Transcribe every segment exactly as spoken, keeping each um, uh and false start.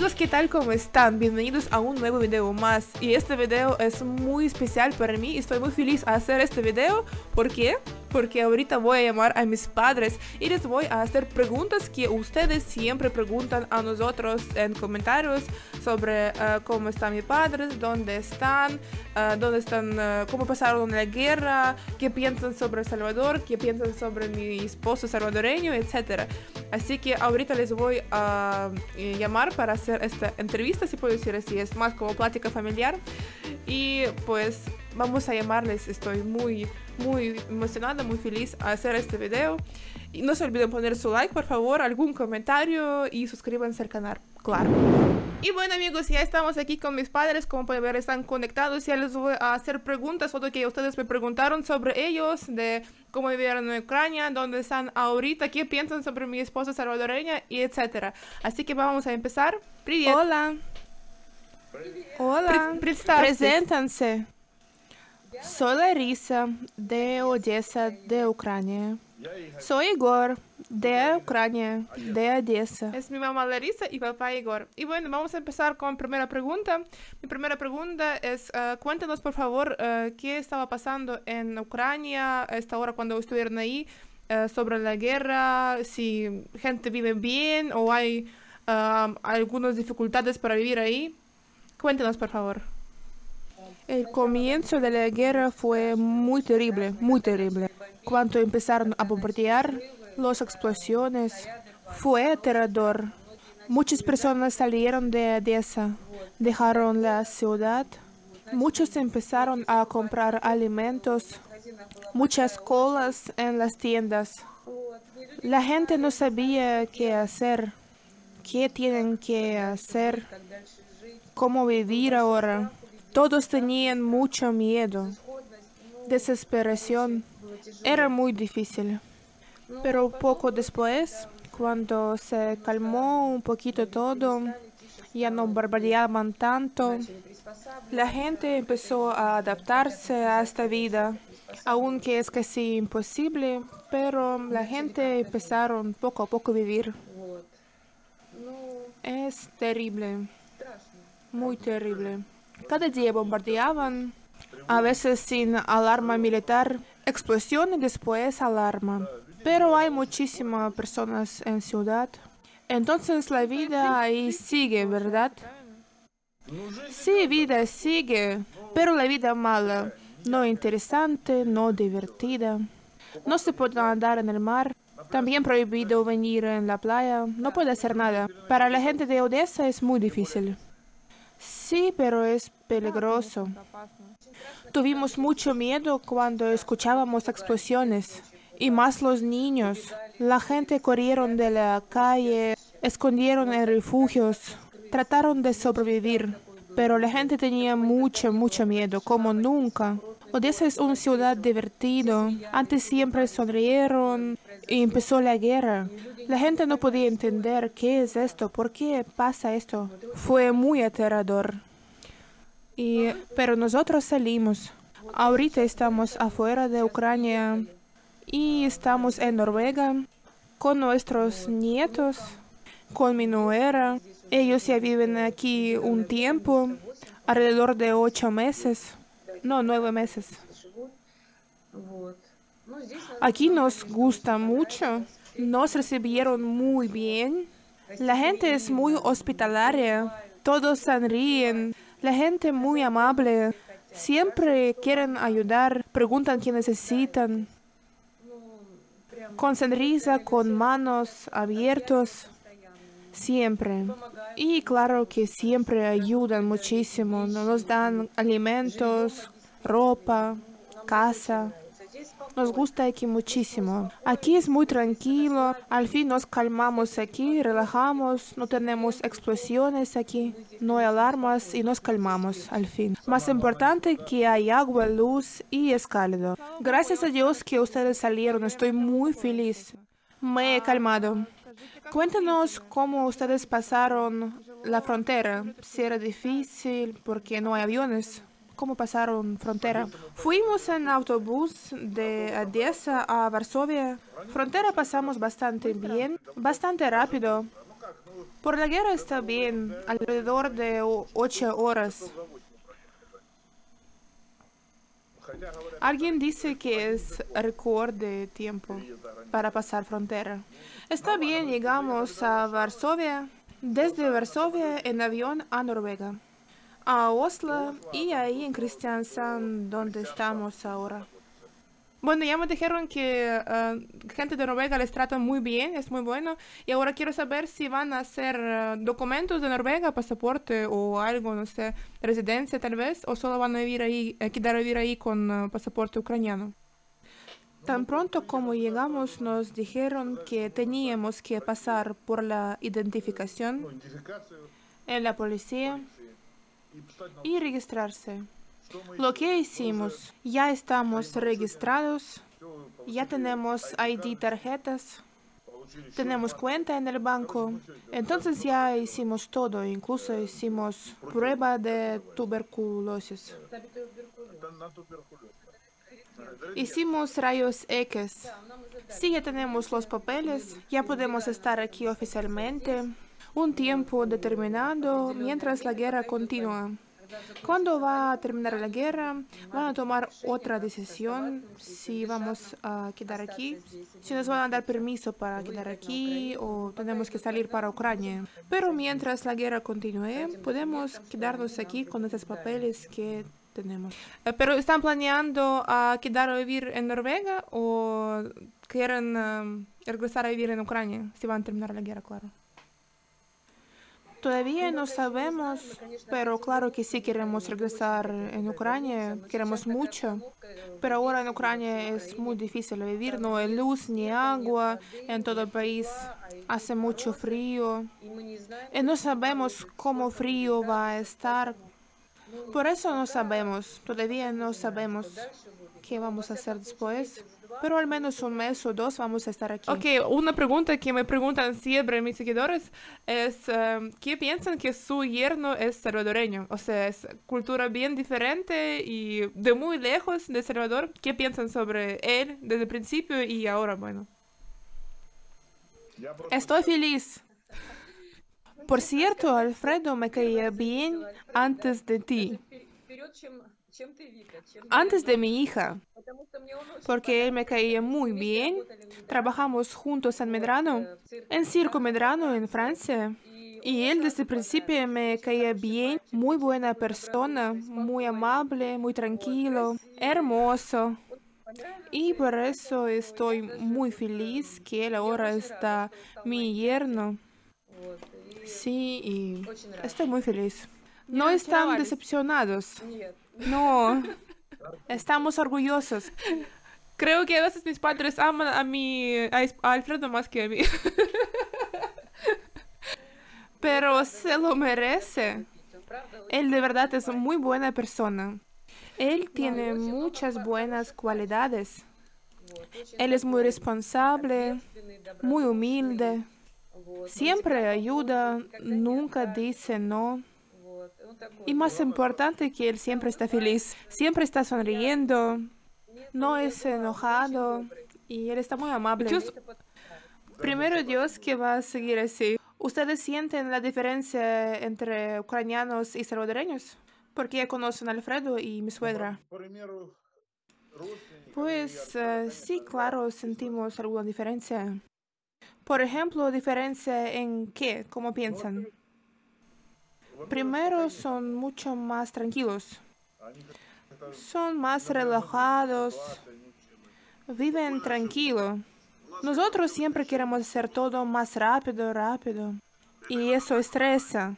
Amigos, ¿qué tal? ¿Cómo están? Bienvenidos a un nuevo video más. Y este video es muy especial para mí y estoy muy feliz a hacer este video. ¿Por qué? Porque ahorita voy a llamar a mis padres y les voy a hacer preguntas que ustedes siempre preguntan a nosotros en comentarios sobre uh, cómo están mis padres, dónde están, uh, dónde están, uh, cómo pasaron la guerra, qué piensan sobre El Salvador, qué piensan sobre mi esposo salvadoreño, etcétera. Así que ahorita les voy a uh, llamar para hacer esta entrevista, si puedo decir así, es más como plática familiar. Y pues vamos a llamarles, estoy muy, muy emocionada, muy feliz a hacer este video. Y no se olviden poner su like, por favor, algún comentario y suscríbanse al canal, claro. Y bueno amigos, ya estamos aquí con mis padres, como pueden ver están conectados. Ya les voy a hacer preguntas, todo que ustedes me preguntaron sobre ellos, de cómo vivieron en Ucrania, dónde están ahorita, qué piensan sobre mi esposa salvadoreña y etcétera. Así que vamos a empezar. Привет. Hola. Hola. Pre Preséntanse. Soy Larisa, de Odessa, de Ucrania. Soy Igor, de Ucrania, de Odessa. Es mi mamá Larisa y papá Igor. Y bueno, vamos a empezar con la primera pregunta. Mi primera pregunta es, uh, cuéntanos por favor, uh, qué estaba pasando en Ucrania a esta hora cuando estuvieron ahí, uh, sobre la guerra, si gente vive bien o hay uh, algunas dificultades para vivir ahí. Cuéntanos por favor. El comienzo de la guerra fue muy terrible, muy terrible. Cuando empezaron a bombardear, las explosiones, fue aterrador. Muchas personas salieron de Odessa, dejaron la ciudad. Muchos empezaron a comprar alimentos, muchas colas en las tiendas. La gente no sabía qué hacer, qué tienen que hacer, cómo vivir ahora. Todos tenían mucho miedo, desesperación. Era muy difícil. Pero poco después, cuando se calmó un poquito todo, ya no bombardeaban tanto, la gente empezó a adaptarse a esta vida. Aunque es casi imposible, pero la gente empezaron poco a poco a vivir. Es terrible, muy terrible. Cada día bombardeaban, a veces sin alarma militar, explosión y después alarma. Pero hay muchísimas personas en ciudad. Entonces la vida ahí sigue, ¿verdad? Sí, vida sigue, pero la vida mala, no interesante, no divertida. No se puede andar en el mar. También prohibido venir en la playa. No puede hacer nada. Para la gente de Odessa es muy difícil. Sí, pero es peligroso. Tuvimos mucho miedo cuando escuchábamos explosiones. Y más los niños. La gente corrieron de la calle, escondieron en refugios, trataron de sobrevivir. Pero la gente tenía mucho, mucho miedo, como nunca. Odessa es una ciudad divertida. Antes siempre sonrieron y empezó la guerra. La gente no podía entender qué es esto, por qué pasa esto. Fue muy aterrador. Y, pero nosotros salimos. Ahorita estamos afuera de Ucrania y estamos en Noruega con nuestros nietos, con mi nuera. Ellos ya viven aquí un tiempo, alrededor de ocho meses. No, nueve meses. Aquí nos gusta mucho. Nos recibieron muy bien. La gente es muy hospitalaria. Todos sonríen. La gente muy amable. Siempre quieren ayudar. Preguntan qué necesitan. Con sonrisa, con manos abiertas. Siempre. Y claro que siempre ayudan muchísimo. Nos dan alimentos, ropa, casa. Nos gusta aquí muchísimo. Aquí es muy tranquilo. Al fin nos calmamos aquí, relajamos. No tenemos explosiones aquí. No hay alarmas y nos calmamos al fin. Más importante que hay agua, luz y es cálido. Gracias a Dios que ustedes salieron. Estoy muy feliz. Me he calmado. Cuéntanos cómo ustedes pasaron la frontera. Si era difícil porque no hay aviones. ¿Cómo pasaron frontera? Fuimos en autobús de Odessa a Varsovia. Frontera pasamos bastante bien, bastante rápido. Por la guerra está bien, alrededor de o- ocho horas. Alguien dice que es récord de tiempo para pasar frontera. Está bien, llegamos a Varsovia, desde Varsovia en avión a Noruega, a Oslo y ahí en Kristiansand, donde estamos ahora. Bueno, ya me dijeron que uh, gente de Noruega les trata muy bien, es muy bueno. Y ahora quiero saber si van a hacer uh, documentos de Noruega, pasaporte o algo, no sé, residencia tal vez, o solo van a vivir ahí, eh, quedar a vivir ahí con uh, pasaporte ucraniano. Tan pronto como llegamos nos dijeron que teníamos que pasar por la identificación en la policía y registrarse. Lo que hicimos, ya estamos registrados, ya tenemos I D tarjetas, tenemos cuenta en el banco, entonces ya hicimos todo, incluso hicimos prueba de tuberculosis. Hicimos rayos X. Sí, ya tenemos los papeles, ya podemos estar aquí oficialmente un tiempo determinado mientras la guerra continúa. Cuando va a terminar la guerra, van a tomar otra decisión si vamos a quedar aquí, si nos van a dar permiso para quedar aquí o tenemos que salir para Ucrania. Pero mientras la guerra continúe, podemos quedarnos aquí con esos papeles que tenemos. Eh, ¿Pero están planeando a quedar a vivir en Noruega o quieren um, regresar a vivir en Ucrania si van a terminar la guerra, claro? Todavía no sabemos, pero claro que sí queremos regresar en Ucrania, queremos mucho, pero ahora en Ucrania es muy difícil vivir, no hay luz ni agua, en todo el país hace mucho frío y no sabemos cómo frío va a estar, por eso no sabemos, todavía no sabemos qué vamos a hacer después. Pero al menos un mes o dos vamos a estar aquí. Ok, una pregunta que me preguntan siempre mis seguidores es um, ¿qué piensan que su yerno es salvadoreño? O sea, es cultura bien diferente y de muy lejos de Salvador. ¿Qué piensan sobre él desde el principio y ahora, bueno? Estoy feliz. Por cierto, Alfredo me caía bien antes de ti. Antes de mi hija, porque él me caía muy bien. Trabajamos juntos en Medrano, en Circo Medrano, en Francia. Y él desde el principio me caía bien, muy buena persona, muy amable, muy tranquilo, hermoso. Y por eso estoy muy feliz que él ahora está mi yerno. Sí, y estoy muy feliz. No están decepcionados. No, estamos orgullosos. Creo que a veces mis padres aman a mi a Alfredo más que a mí. Pero se lo merece. Él de verdad es muy buena persona. Él tiene muchas buenas cualidades. Él es muy responsable, muy humilde. Siempre ayuda, nunca dice no. Y más importante que él siempre está feliz, siempre está sonriendo, no es enojado y él está muy amable. Dios, primero Dios que va a seguir así. ¿Ustedes sienten la diferencia entre ucranianos y salvadoreños? Porque ya conocen a Alfredo y mi suegra. Pues uh, sí, claro, sentimos alguna diferencia. Por ejemplo, ¿diferencia en qué? ¿Cómo piensan? Primero, son mucho más tranquilos. Son más relajados. Viven tranquilo. Nosotros siempre queremos hacer todo más rápido, rápido. Y eso estresa.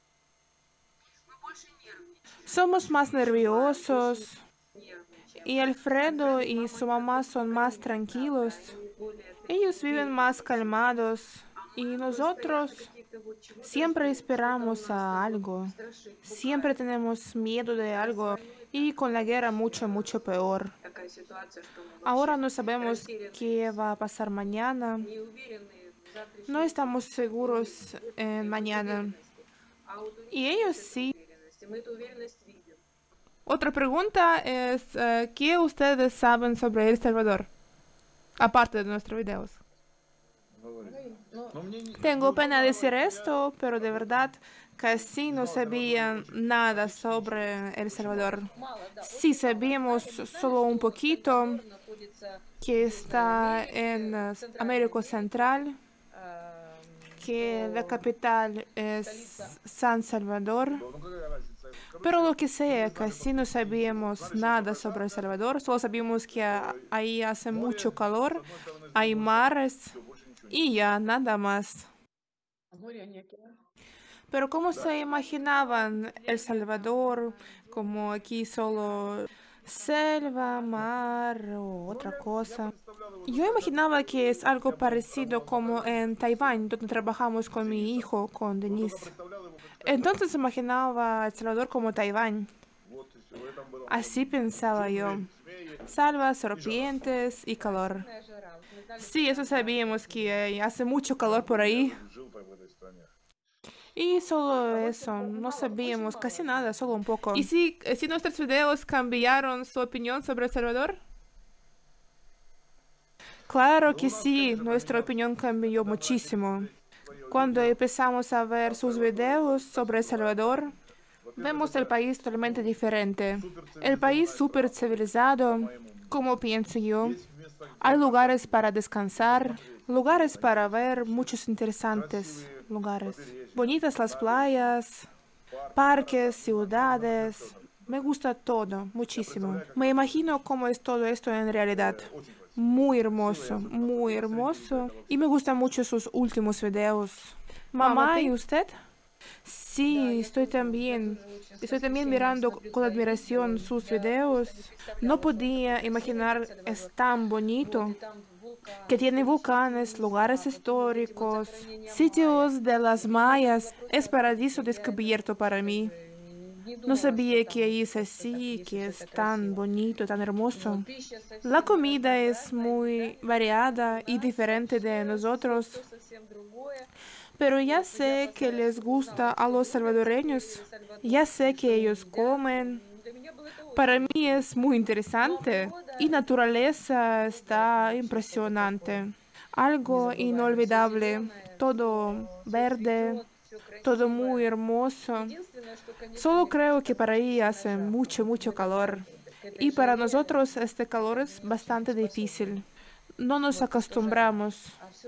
Somos más nerviosos. Y Alfredo y su mamá son más tranquilos. Ellos viven más calmados. Y nosotros siempre esperamos a algo. Siempre tenemos miedo de algo. Y con la guerra mucho, mucho peor. Ahora no sabemos qué va a pasar mañana. No estamos seguros en mañana. Y ellos sí. Otra pregunta es, uh, ¿qué ustedes saben sobre El Salvador? Aparte de nuestros videos. Tengo pena decir esto, pero de verdad casi no sabía nada sobre El Salvador. Sí sabíamos solo un poquito que está en eh, América Central, que la capital es San Salvador. Pero lo que sea, casi no sabíamos nada sobre El Salvador, solo sabíamos que a- ahí hace mucho calor, hay mares y ya nada más. Pero ¿cómo se imaginaban El Salvador? Como aquí solo selva, mar o otra cosa. Yo imaginaba que es algo parecido como en Taiwán, donde trabajamos con mi hijo, con Denise. Entonces imaginaba El Salvador como Taiwán. Así pensaba yo. Salvas, serpientes y calor. Sí, eso sabíamos que hace mucho calor por ahí. Y solo eso, no sabíamos casi nada, solo un poco. ¿Y si, si nuestros videos cambiaron su opinión sobre El Salvador? Claro que sí, nuestra opinión cambió muchísimo. Cuando empezamos a ver sus videos sobre El Salvador, vemos el país totalmente diferente. El país súper civilizado, como pienso yo. Hay lugares para descansar, lugares para ver, muchos interesantes lugares. Bonitas las playas, parques, ciudades. Me gusta todo, muchísimo. Me imagino cómo es todo esto en realidad. Muy hermoso, muy hermoso. Y me gustan mucho sus últimos videos. Mamá, ¿y usted? Sí, estoy también. Estoy también mirando con admiración sus videos. No podía imaginar, es tan bonito, que tiene volcanes, lugares históricos, sitios de las mayas. Es paraíso descubierto para mí. No sabía que ahí es así, que es tan bonito, tan hermoso. La comida es muy variada y diferente de nosotros. Pero ya sé que les gusta a los salvadoreños, ya sé que ellos comen. Para mí es muy interesante y naturaleza está impresionante. Algo inolvidable, todo verde, todo muy hermoso. Solo creo que para ahí hace mucho, mucho calor. Y para nosotros este calor es bastante difícil. No nos acostumbramos,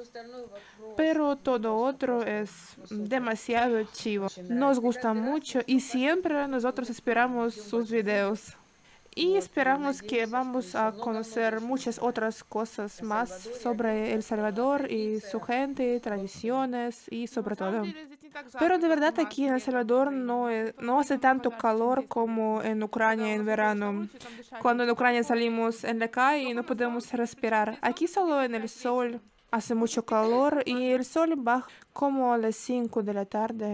pero todo otro es demasiado chivo. Nos gusta mucho y siempre nosotros esperamos sus videos. Y esperamos que vamos a conocer muchas otras cosas más sobre El Salvador y su gente, tradiciones y sobre todo. Pero de verdad aquí en El Salvador no, es- no hace tanto calor como en Ucrania en verano. Cuando en Ucrania salimos en la calle y no podemos respirar. Aquí solo en el sol hace mucho calor y el sol baja como a las cinco de la tarde.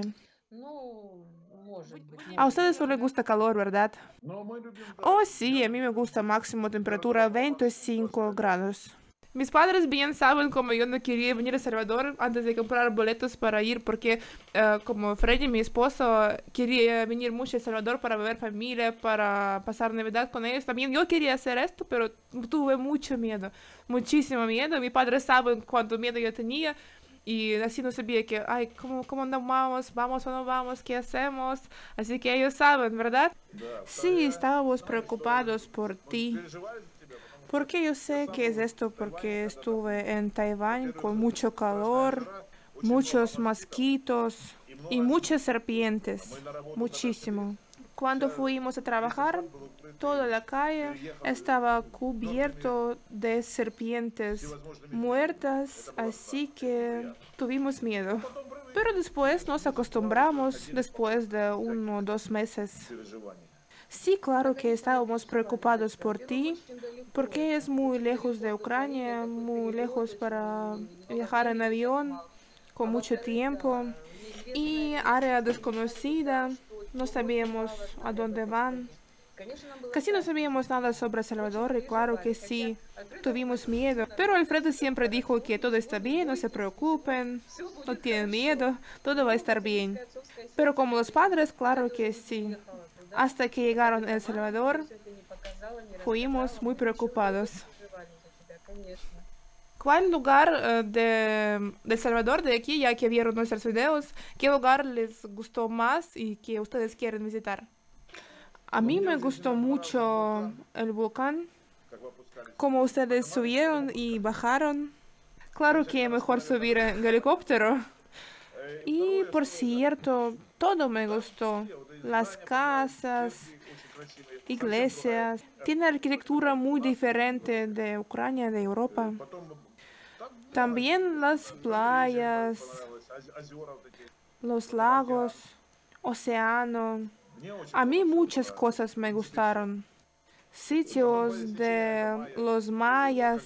A ustedes no les gusta calor, ¿verdad? Oh, sí, a mí me gusta máximo temperatura veinticinco grados. Mis padres bien saben como yo no quería venir a Salvador antes de comprar boletos para ir, porque eh, como Freddy, mi esposo, quería venir mucho a Salvador para ver familia, para pasar Navidad con ellos. También yo quería hacer esto, pero tuve mucho miedo, muchísimo miedo. Mis padres saben cuánto miedo yo tenía. Y así no sabía que, ay, ¿cómo, cómo andamos? ¿Vamos o no vamos? ¿Qué hacemos? Así que ellos saben, ¿verdad? Sí, estábamos preocupados por ti. Porque yo sé que es esto, porque estuve en Taiwán con mucho calor, muchos mosquitos y muchas serpientes, muchísimo. Cuando fuimos a trabajar, toda la calle estaba cubierto de serpientes muertas, así que tuvimos miedo. Pero después nos acostumbramos, después de uno o dos meses. Sí, claro que estábamos preocupados por ti, porque es muy lejos de Ucrania, muy lejos para viajar en avión, con mucho tiempo, y área desconocida, no sabíamos a dónde van. Casi no sabíamos nada sobre El Salvador y claro que sí, tuvimos miedo. Pero Alfredo siempre dijo que todo está bien, no se preocupen, no tienen miedo, todo va a estar bien. Pero como los padres, claro que sí. Hasta que llegaron a El Salvador, fuimos muy preocupados. ¿Cuál lugar eh, de, de El Salvador, de aquí, ya que vieron nuestros videos, qué lugar les gustó más y que ustedes quieren visitar? A mí me gustó mucho el volcán, como ustedes subieron y bajaron. Claro que mejor subir en helicóptero. Y por cierto, todo me gustó. Las casas, iglesias. Tiene arquitectura muy diferente de Ucrania, de Europa. También las playas, los lagos, océano. A mí muchas cosas me gustaron. Sitios de los mayas.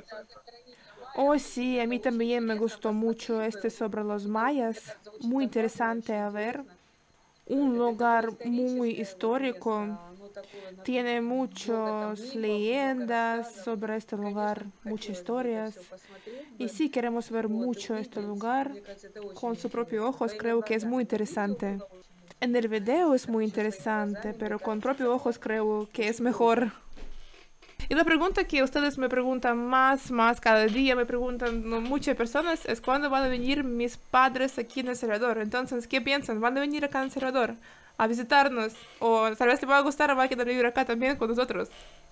Oh, sí, a mí también me gustó mucho este sobre los mayas. Muy interesante a ver. Un lugar muy histórico. Tiene muchas leyendas sobre este lugar, muchas historias. Y sí, queremos ver mucho este lugar con sus propios ojos. Creo que es muy interesante. En el video es muy interesante, pero con propios ojos creo que es mejor. Y la pregunta que ustedes me preguntan más, más cada día, me preguntan ¿no? muchas personas, es cuándo van a venir mis padres aquí en El Salvador. Entonces, ¿qué piensan? ¿Van a venir acá en El Salvador a visitarnos? O tal vez te va a gustar, va a quedar vivir acá también con nosotros.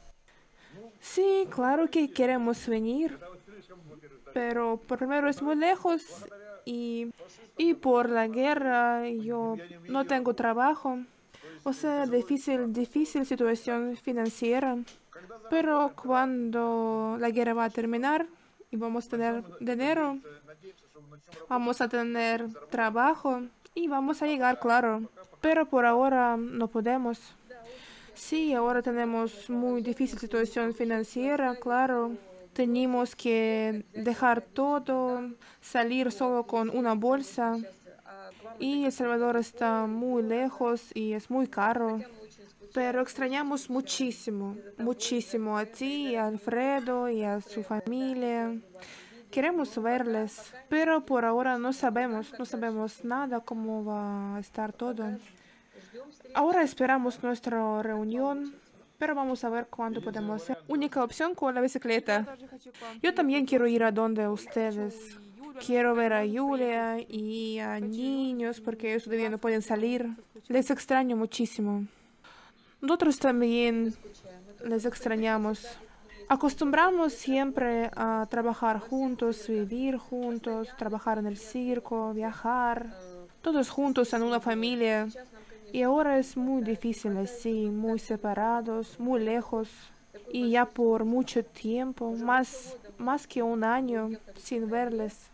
Sí, claro que queremos venir, pero por primero es muy lejos y, y por la guerra yo no tengo trabajo. O sea, difícil, difícil situación financiera. Pero cuando la guerra va a terminar y vamos a tener dinero, vamos a tener trabajo y vamos a llegar, claro. Pero por ahora no podemos. Sí, ahora tenemos muy difícil situación financiera, claro. Tenemos que dejar todo, salir solo con una bolsa. Y El Salvador está muy lejos y es muy caro. Pero extrañamos muchísimo, muchísimo a ti, y a Alfredo y a su familia. Queremos verles, pero por ahora no sabemos, no sabemos nada cómo va a estar todo. Ahora esperamos nuestra reunión, pero vamos a ver cuándo podemos hacer. Única opción con la bicicleta. Yo también quiero ir a donde ustedes. Quiero ver a Julia y a niños porque ellos todavía no pueden salir. Les extraño muchísimo. Nosotros también les extrañamos. Acostumbramos siempre a trabajar juntos, vivir juntos, trabajar en el circo, viajar, todos juntos en una familia. Y ahora es muy difícil así, muy separados, muy lejos. Y ya por mucho tiempo, más, más que un año sin verles.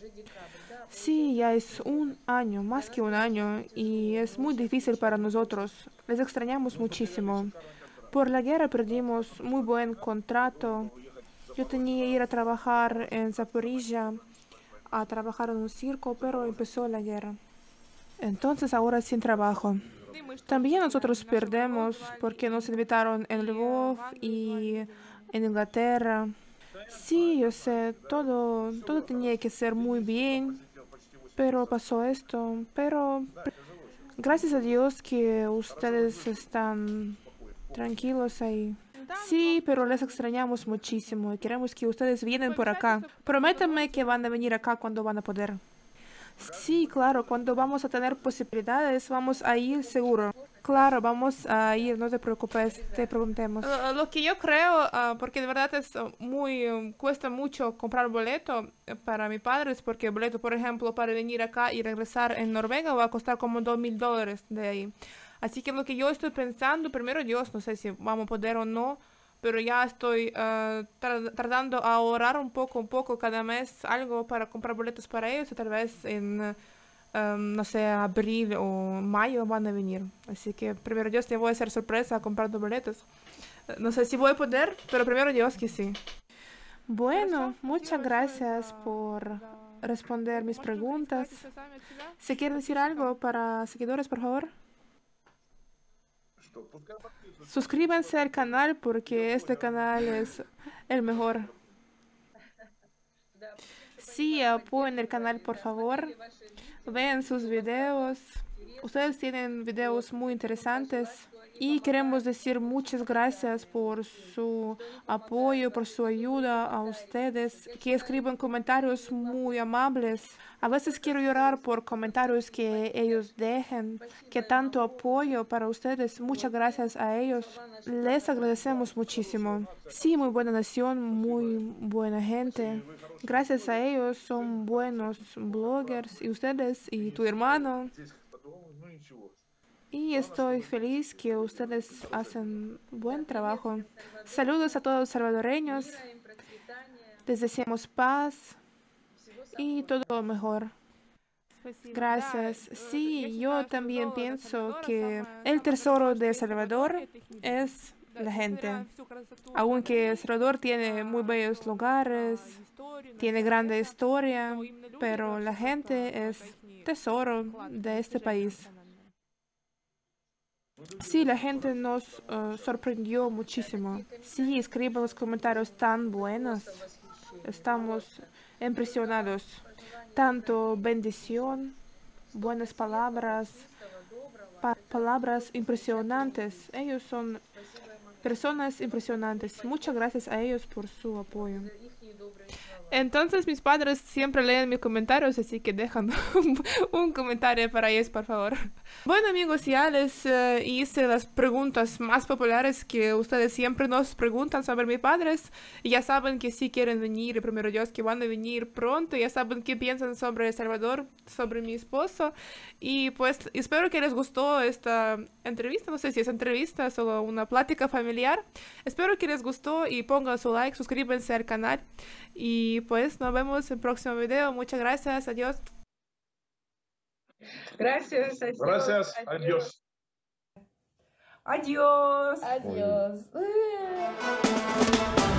Sí, ya es un año, más que un año, y es muy difícil para nosotros. Les extrañamos muchísimo. Por la guerra perdimos muy buen contrato. Yo tenía que ir a trabajar en Zaporizhia, a trabajar en un circo, pero empezó la guerra. Entonces ahora sin trabajo. También nosotros perdemos porque nos invitaron en Lvov y en Inglaterra. Sí, yo sé, todo, todo tenía que ser muy bien, pero pasó esto. Pero gracias a Dios que ustedes están tranquilos ahí. Sí, pero les extrañamos muchísimo y queremos que ustedes vienen por acá. Prométanme que van a venir acá cuando van a poder. Sí, claro, cuando vamos a tener posibilidades, vamos a ir seguro. Claro, vamos a ir, no te preocupes, te preguntemos. Uh, lo que yo creo, uh, porque de verdad es uh, muy, um, cuesta mucho comprar boleto para mis padres, porque el boleto, por ejemplo, para venir acá y regresar en Noruega va a costar como dos mil dólares de ahí. Así que lo que yo estoy pensando, primero Dios, no sé si vamos a poder o no, pero ya estoy uh, tra tratando a ahorrar un poco, un poco cada mes algo para comprar boletos para ellos, y tal vez en... Uh, Um, no sé, abril o mayo van a venir. Así que primero Dios te voy a hacer sorpresa comprando boletos. No sé si voy a poder, pero primero Dios que sí. Bueno, muchas gracias por responder mis preguntas. ¿Se quiere decir algo para seguidores, por favor? Suscríbanse al canal porque este canal es el mejor. Sí, apoyen el canal, por favor. Vean sus videos. Ustedes tienen videos muy interesantes Y queremos decir muchas gracias por su apoyo, por su ayuda a ustedes, que escriben comentarios muy amables. A veces quiero llorar por comentarios que ellos dejen, que tanto apoyo para ustedes. Muchas gracias a ellos. Les agradecemos muchísimo. Sí, muy buena nación, muy buena gente. Gracias a ellos son buenos bloggers y ustedes y tu hermano. Y estoy feliz que ustedes hacen buen trabajo. Saludos a todos los salvadoreños. Les deseamos paz y todo lo mejor. Gracias. Sí, yo también pienso que el tesoro de El Salvador es la gente. Aunque El Salvador tiene muy bellos lugares, tiene grande historia, pero la gente es tesoro de este país. Sí, la gente nos uh, sorprendió muchísimo. Sí, escriben los comentarios tan buenos. Estamos impresionados. Tanto bendición, buenas palabras, pa palabras impresionantes. Ellos son personas impresionantes. Muchas gracias a ellos por su apoyo. Entonces mis padres siempre leen mis comentarios, así que dejan un, un comentario para ellos, por favor. Bueno amigos, ya les uh, hice las preguntas más populares que ustedes siempre nos preguntan sobre mis padres. Y ya saben que si quieren venir, primero Dios, que van a venir pronto. Ya saben qué piensan sobre El Salvador, sobre mi esposo. Y pues espero que les gustó esta entrevista. No sé si es entrevista, solo una plática familiar. Espero que les gustó y pongan su like, suscríbanse al canal. Y pues nos vemos en el próximo video. Muchas gracias. Adiós. Gracias. Adiós. Gracias. Adiós. Adiós. Adiós.